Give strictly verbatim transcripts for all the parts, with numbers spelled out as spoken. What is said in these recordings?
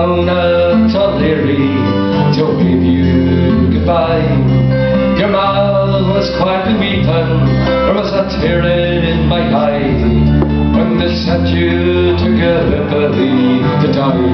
down at O'Leary to bid you goodbye. Your ma was quietly weeping, there was a tear in my eye, when they sent you to Gallipoli to die.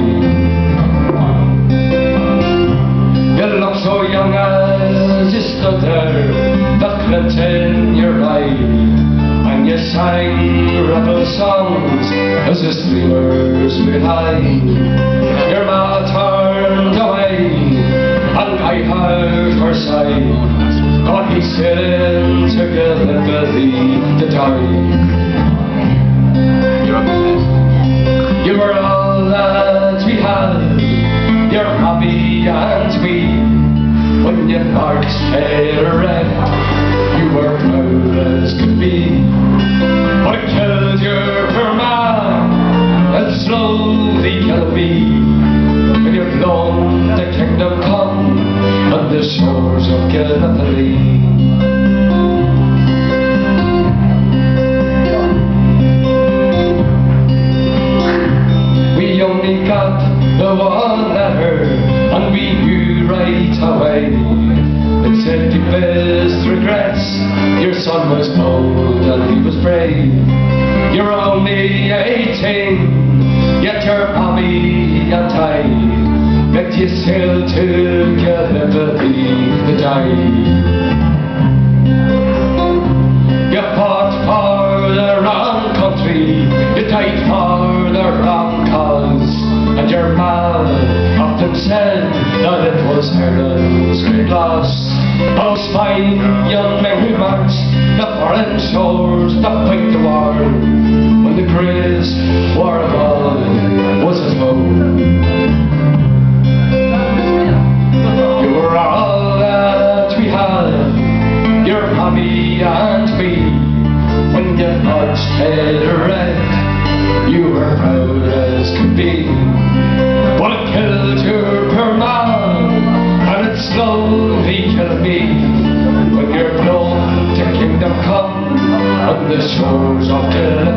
You looked so young as you stood there, that glint in your eye, and you sang rebel songs as the streamers flew high. Your ma turned away, and I heard her sigh, God, he's sailing to Gallipoli to die. You were all that we had, your hobby and me. When you marched head erect, you were proud as could be. But it killed your poor man, and slowly killed me. When you've blown the kingdom come on the shores of Gallipoli. We only got the one letter, and we knew right away. It said deepest regrets, your son was bold and he was brave. You're only eighteen, yet your mommy and I met you sail to Gallipoli to die. You fought for the wrong country, you died for the wrong cause, and your ma often said that it was Ireland's great loss. Those fine young men who marched the foreign shores to fight the war, when the greatest war of all was at home. You were all that we had, your mommy and me. When you marched head erect, you were proud as could be. But it killed your poor man, and it slowly killed me. When you're blown to kingdom come on the shores of Gallipoli.